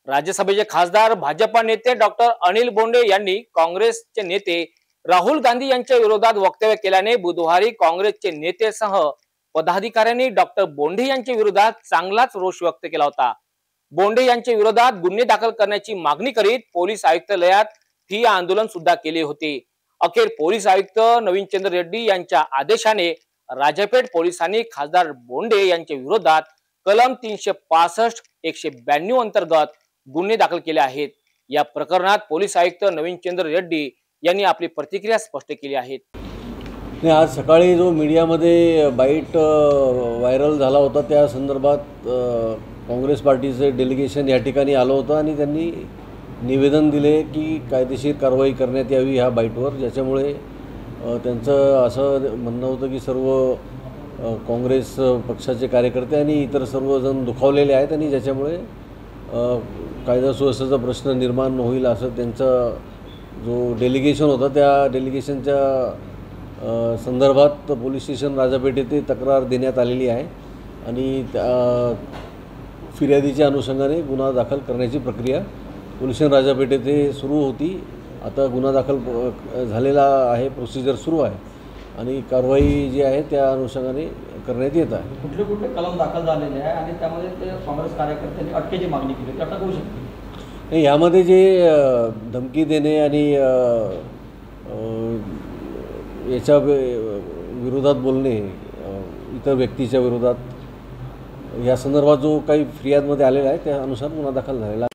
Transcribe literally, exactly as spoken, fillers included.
राज्यसभेचे खासदार भाजपा नेते डॉक्टर अनिल बोंडे यांनी काँग्रेसचे नेते राहुल गांधी यांच्या विरोधात वक्तव्य केल्याने बुधवारी काँग्रेसचे नेतेसह पदाधिकाऱ्यांनी डॉक्टर बोंडे यांच्या विरोधात चांगलाच रोष व्यक्त केला होता। बोंडे यांच्या विरोधात गुन्हे दाखल करण्याची मागणी करीत पोलीस आयुक्तालयात ठिय्या आंदोलन सुद्धा केले होते। अखेर पोलीस आयुक्त नवीनचंद्र रेड्डी यांच्या आदेशाने राजापेठ पोलिसांनी खासदार बोंडे यांच्या विरोधात कलम तीनशे पासष्ट एकशे ब्याण्णव अंतर्गत गुन्हे दाखल केले आहेत। या प्रकरणात पोलीस आयुक्त नवीनचंद्र रेड्डी यांनी आपली प्रतिक्रिया स्पष्ट केली आहे। आज सकाळी जो मीडियामध्ये बाईट व्हायरल झाला होता त्या संदर्भात काँग्रेस पार्टीचे डेलिगेशन या ठिकाणी आलं होतं आणि त्यांनी निवेदन दिले की कायदेशीर कारवाई करण्यात यावी ह्या बाईटवर, ज्याच्यामुळे त्यांचं असं म्हणणं होतं की सर्व काँग्रेस पक्षाचे कार्यकर्ते आणि इतर सर्वजण दुखावलेले आहेत आणि ज्याच्यामुळे कायदा सुव्यवस्थेचा प्रश्न निर्माण होईल असं त्यांचा जो डेलिगेशन होता त्या डेलिगेशनच्या संदर्भात पोलीस स्टेशन राजापेठ येथे तक्रार देण्यात आलेली आहे आणि त्या फिर्यादीच्या अनुषंगाने गुन्हा दाखल करण्याची प्रक्रिया पोलीस स्टेशन राजापेठ येथे सुरू होती। आता गुन्हा दाखल झालेला आहे, प्रोसिजर सुरू आहे आणि कारवाई जी आहे त्या अनुषंगाने करण्यात येत आहे। कुठले कुठले कलम दाखल झालेले आहे आणि त्यामध्ये ते काँग्रेस कार्यकर्त्यांनी अटकेची मागणी केली, अटक होऊ शकते? नाही, यामध्ये जे धमकी देणे आणि याच्या विरोधात बोलणे इतर व्यक्तीच्या विरोधात या संदर्भात जो काही फिर्यादमध्ये आलेला आहे त्या अनुसार गुन्हा दाखल झालेला